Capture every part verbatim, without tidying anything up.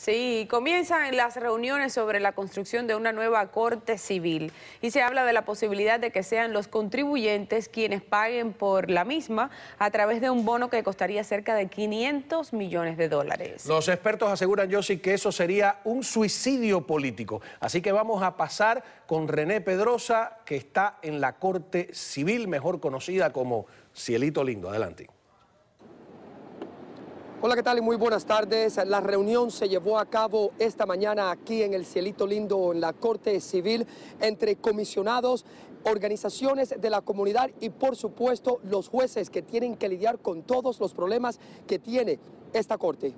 Sí, comienzan las reuniones sobre la construcción de una nueva Corte Civil y se habla de la posibilidad de que sean los contribuyentes quienes paguen por la misma a través de un bono que costaría cerca de quinientos millones de dólares. Los expertos aseguran, Yossi, que eso sería un suicidio político. Así que vamos a pasar con René Pedrosa, que está en la Corte Civil, mejor conocida como Cielito Lindo. Adelante. Hola, ¿qué tal? Y muy buenas tardes. La reunión se llevó a cabo esta mañana aquí en el Cielito Lindo, en la Corte Civil, entre comisionados, organizaciones de la comunidad y, por supuesto, los jueces que tienen que lidiar con todos los problemas que tiene esta Corte.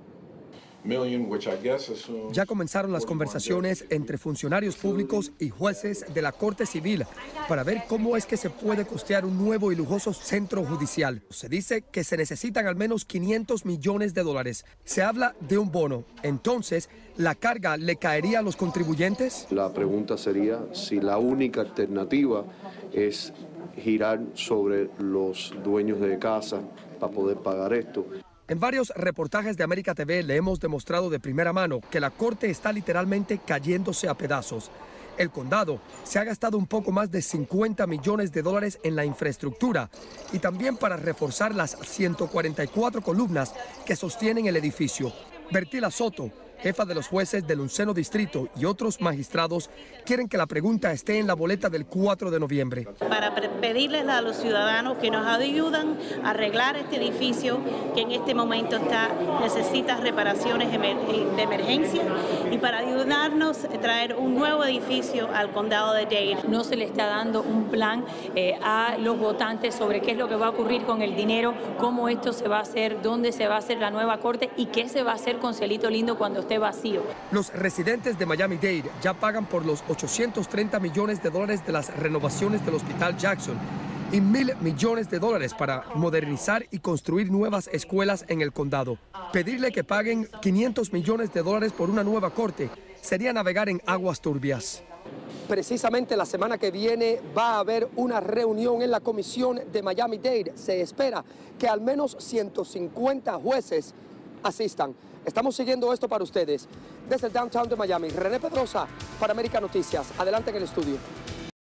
Ya comenzaron las conversaciones entre funcionarios públicos y jueces de la Corte Civil para ver cómo es que se puede costear un nuevo y lujoso centro judicial. Se dice que se necesitan al menos quinientos millones de dólares. Se habla de un bono. Entonces, ¿la carga le caería a los contribuyentes? La pregunta sería si la única alternativa es girar sobre los dueños de casa para poder pagar esto. En varios reportajes de América T V le hemos demostrado de primera mano que la Corte está literalmente cayéndose a pedazos. El condado se ha gastado un poco más de cincuenta millones de dólares en la infraestructura y también para reforzar las ciento cuarenta y cuatro columnas que sostienen el edificio. Bertila Soto, jefa de los jueces del onceno distrito, y otros magistrados quieren que la pregunta esté en la boleta del cuatro de noviembre. Para pedirles a los ciudadanos que nos ayudan a arreglar este edificio que en este momento está, necesita reparaciones de emergencia, y para ayudarnos a traer un nuevo edificio al condado de Dade. No se le está dando un plan eh, a los votantes sobre qué es lo que va a ocurrir con el dinero, cómo esto se va a hacer, dónde se va a hacer la nueva corte y qué se va a hacer con Cielito Lindo cuando esté vacío. Los residentes de Miami-Dade ya pagan por los ochocientos treinta millones de dólares de las renovaciones del Hospital Jackson y mil millones de dólares para modernizar y construir nuevas escuelas en el condado. Pedirle que paguen quinientos millones de dólares por una nueva corte sería navegar en aguas turbias. Precisamente la semana que viene va a haber una reunión en la comisión de Miami-Dade. Se espera que al menos ciento cincuenta jueces asistan. Estamos siguiendo esto para ustedes. Desde el downtown de Miami, René Pedrosa para América Noticias. Adelante en el estudio.